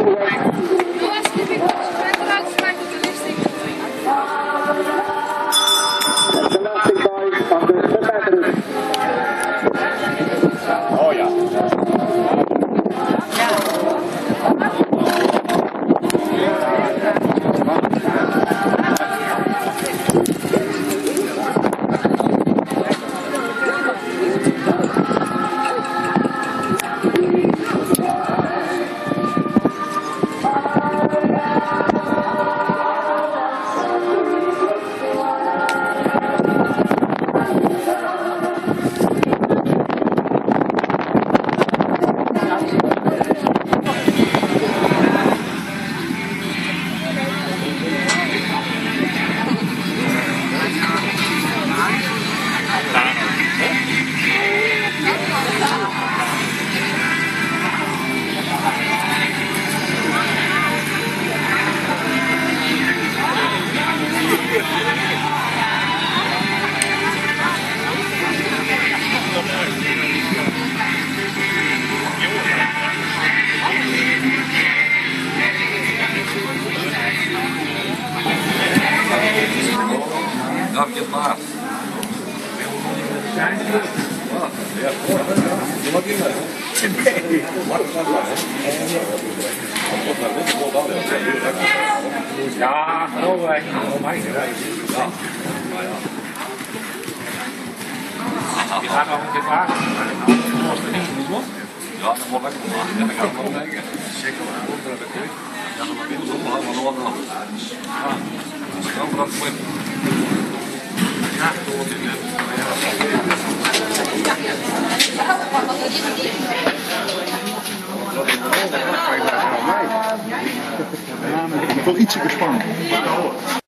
Oh ja. Dag je paard. Ja, geloof ik. Je gaat nog een keer vragen. Ja, dat wordt lekker gemaakt. Ja, dat kan ik wel denken. Zeker wel. Ja, maar binnen zonder gaan we nog nog. Dat is gewoon dat flip. Ja, dat wordt in Wel ietsje gespannen.